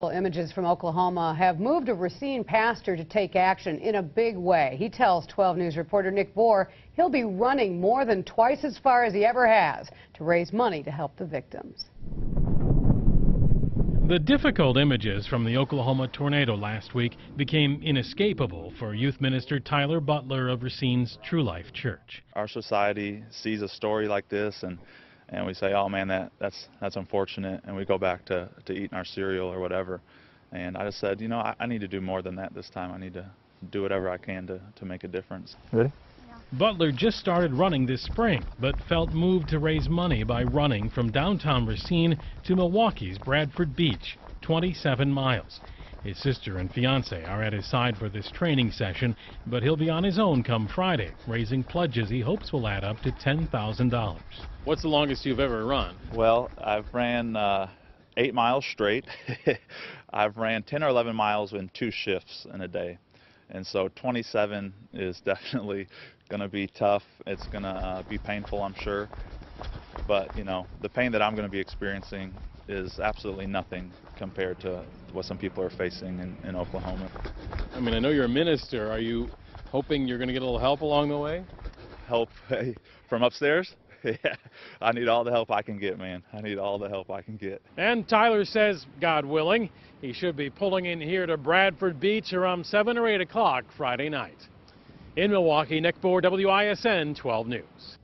Powerful images from Oklahoma have moved a Racine pastor to take action in a big way. He tells 12 News reporter Nick Bohr he'll be running more than twice as far as he ever has to raise money to help the victims. The difficult images from the Oklahoma tornado last week became inescapable for Youth Minister Tylre Butler of Racine's True Life Church. Our society sees a story like this and we say, oh man, that's unfortunate, and we go back to eating our cereal or whatever. And I just said, you know, I need to do more than that this time. I need to do whatever I can to make a difference. Ready? Butler just started running this spring, but felt moved to raise money by running from downtown Racine to Milwaukee's Bradford Beach, 27 miles. His sister and fiance are at his side for this training session, but he'll be on his own come Friday, raising pledges he hopes will add up to $10,000. What's the longest you've ever run? Well, I've ran 8 miles straight. I've ran 10 or 11 miles in 2 shifts in a day. And so 27 is definitely going to be tough. It's going to be painful, I'm sure. But, you know, the pain that I'm going to be experiencing is absolutely nothing compared to what some people are facing in Oklahoma. I mean, I know you're a minister. Are you hoping you're going to get a little help along the way? Help from upstairs? Yeah, I need all the help I can get, man. I need all the help I can get. And Tylre says, God willing, he should be pulling in here to Bradford Beach around 7 or 8 o'clock Friday night. In Milwaukee, Nick Bohr, WISN 12 News.